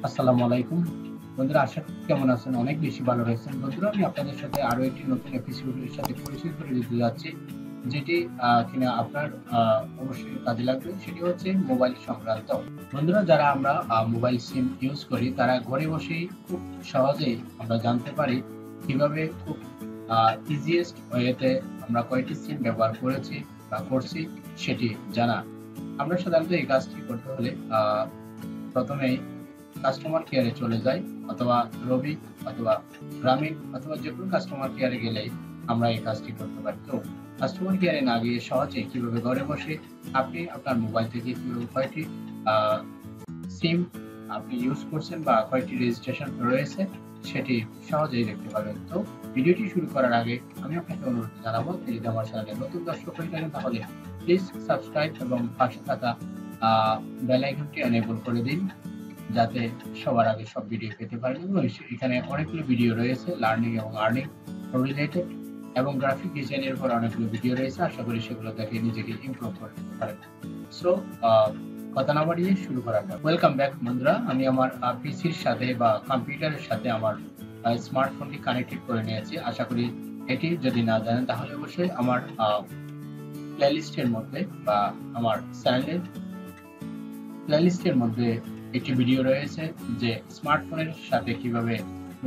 আসসালামু আলাইকুম বন্ধুরা, আশা করি কেমন আছেন? অনেক বেশি ভালো রয়েছেন। বন্ধুরা, আমি আপনাদের সাথে আরো একটি নতুন এপিসোডের সাথে পরিচয় করে দিতে যাচ্ছি, যেটি কিনা আপনার অবশ্যই কাজে লাগবে। সেটি হচ্ছে মোবাইল সংক্রান্ত। বন্ধুরা, যারা আমরা মোবাইল সিম ইউজ করি তারা ঘরে বসেই খুব সহজেই আমরা জানতে পারি কিভাবে খুব ইজিয়েস্ট ওয়েতে আমরা কয়টি সিম ব্যবহার করেছি বা করছি সেটি জানা। আমরা সাধারণত এই কাজটি করতে হলে প্রথমেই কাস্টমার কেয়ারে চলে যাই, অথবা রবি অথবা গ্রামীণ অথবা যে কোনো কাস্টমার কেয়ারে গেলেই আমরা এই কাজটি করতে পারি। তো কাস্টমার কেয়ারে না গিয়ে সহজে কিভাবে ঘরে বসে আপনি আপনার মোবাইল থেকে কিভাবে কয়টি সিম আপনি ইউজ করছেন বা কয়টি রেজিস্ট্রেশন রয়েছে সেটি সহজেই দেখতে পাবেন। তো ভিডিওটি শুরু করার আগে আমি আপনাকে অনুরোধ জানাবো, যদি আমার চ্যানেলে নতুন দর্শক হয়ে থাকেন তাহলে প্লিজ সাবস্ক্রাইব এবং পাশে থাকা বেল আইকনটি এনেবল করে দিন, যাতে সবার আগে সব ভিডিও পেতে পারেন। এবং এখানে অনেকগুলো ভিডিও রয়েছে লার্নিং এবং আর্নিং রিলেটেড, এবং গ্রাফিক ডিজাইনের উপর অনেকগুলো ভিডিও রয়েছে। আশা করি সেগুলো দেখে নিজেকে ইমপ্রুভ করতে পারেন। সো কথা না বাড়িয়ে শুরু করা যাক। ওয়েলকাম ব্যাক বন্ধুরা, আমি আমার পিসির সাথে বা কম্পিউটারের সাথে আমার স্মার্টফোনটি কানেক্টেড করে নিয়েছি। আশা করি এটি যদি না জানেন তাহলে অবশ্যই আমার প্লেলিস্টের মধ্যে বা আমার চ্যানেলের প্লেলিস্টের মধ্যে একটি ভিডিও রয়েছে যে স্মার্টফোনের সাথে কিভাবে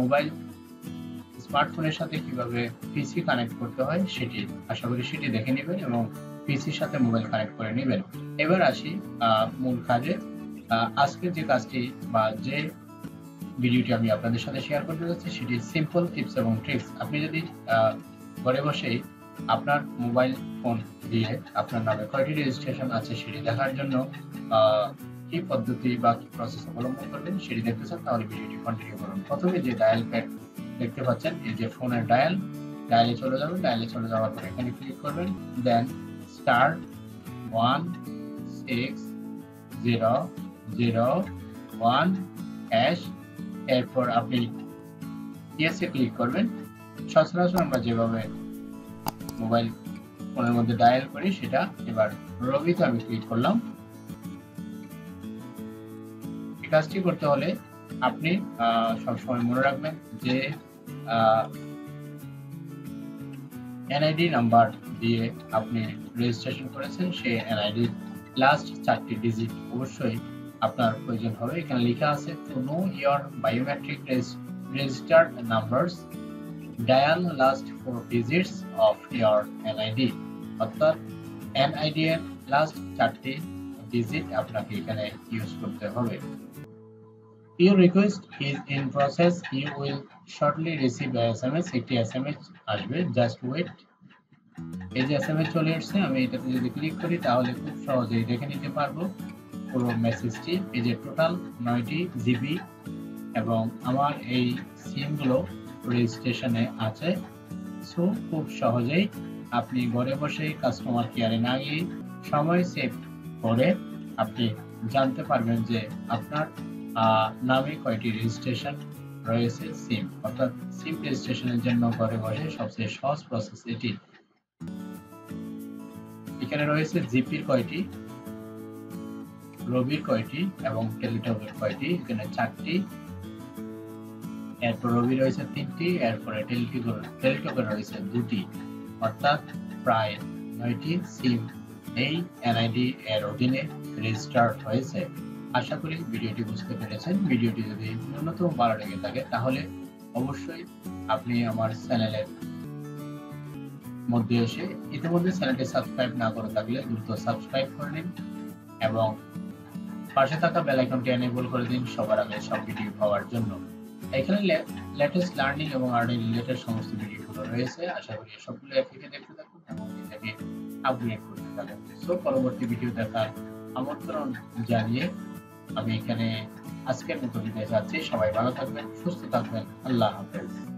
পিসি কানেক্ট করতে হয় সেটি। আশা করি সেটি দেখে নেবেন এবং পিসির সাথে মোবাইল কানেক্ট করে নেবেন। এবার আসি মূল কাজে। আজকে যে কাজটি বা যে ভিডিওটি আমি আপনাদের সাথে শেয়ার করতে যাচ্ছি সেটি সিম্পল টিপস এবং ট্রিক্স। আপনি যদি ঘরে বসেই আপনার মোবাইল ফোন দিয়ে আপনার নামে কয়টি রেজিস্ট্রেশন আছে সেটি দেখার জন্য কি পদ্ধতি বা কি প্রসেস অবলম্বন করবেন সেটি দেখতে চান তাহলে ভিডিওটি কন্টিনিউ করুন। প্রথমে যে ডায়াল প্যাড দেখতে পাচ্ছেন, এই যে ফোনের ডায়ালে চলে যাবেন। ডায়ালে চলে যাওয়ার পর এখানে ক্লিক করবেন, দেন *1601#, এরপর আপনি ইয়েসে ক্লিক করবেন। সচরাচর আমরা যেভাবে মোবাইল ফোনের মধ্যে ডায়াল করি সেটা। এবার রবিতে আমি ক্লিক করলাম। এই কাজটি করতে হলে আপনি সবসময় মনে রাখবেন যে এনআইডি নাম্বার দিয়ে আপনি রেজিস্ট্রেশন করেছেন, সেই এনআইডির লাস্ট 4টি ডিজিট অবশ্যই আপনার প্রয়োজন হবে। এখানে লেখা আছে, to know your biometric registered numbers, dial last 4 digits of your NID. অর্থাৎ এনআইডি এর লাস্ট 4টি ডিজিট আপনাকে এখানে ইউজ করতে হবে। Your request is in process. You will shortly receive a SMS. একটি SMS আসবে, জাস্ট ওয়েট। এই যে SMS চলে আসছে, আমি এটাতে যদি ক্লিক করি তাহলে খুব সহজেই দেখে নিতে পারবো পুরো মেসেজটি। এই যে টোটাল 9টি জিবি এবং আমার এই সিমগুলো রেজিস্ট্রেশনে আছে। সো খুব সহজেই আপনি ঘরে বসেই কাস্টমার কেয়ারে না গিয়ে সময় সেভ করে আপনি জানতে পারবেন যে আপনার নামে কয়টি রেজিস্ট্রেশন রয়েছে সিম। অর্থাৎ সিম রেজিস্ট্রেশনের জন্য ঘরে বসে সবচেয়ে সহজ প্রসেস এটি। এখানে রয়েছে জিপির কয়টি, রবির কয়টি এবং টেলিটকের কয়টি। এখানে 4টি, এরপর রবি রয়েছে 3টি, এরপরে টেলিটকের রয়েছে 2টি। অর্থাৎ প্রায় 9টি সিম এই এনআইডি এর অধীনে রেজিস্টার হয়েছে। আশা করি ভিডিওটি বুঝতে পেরেছেন। ভিডিওটি যদি ন্যূনতম ভালো লেগে থাকে তাহলে অবশ্যই আপনি আমার চ্যানেলের মধ্যে এসে ইতিমধ্যে চ্যানেলটি সাবস্ক্রাইব না করে থাকলে দ্রুত সাবস্ক্রাইব করে নিন এবং পাশে থাকা বেল আইকনটি এনেবল করে দিন সবার আগে সব ভিডিও পাওয়ার জন্য। এখানে লেটেস্ট লার্নিং এবং আর্নিং রিলেটেড সমস্ত ভিডিওগুলো রয়েছে। আশা করি সবগুলো থেকে দেখতে থাকুন এবং এটাকে আপগ্রেড করতে থাকুন। সো পরবর্তী ভিডিও দেখার আমন্ত্রণ জানিয়ে আমি এখানে আজকের মতো বিদায় চাচ্ছি। সবাই ভালো থাকবেন, সুস্থ থাকবেন। আল্লাহ হাফেজ।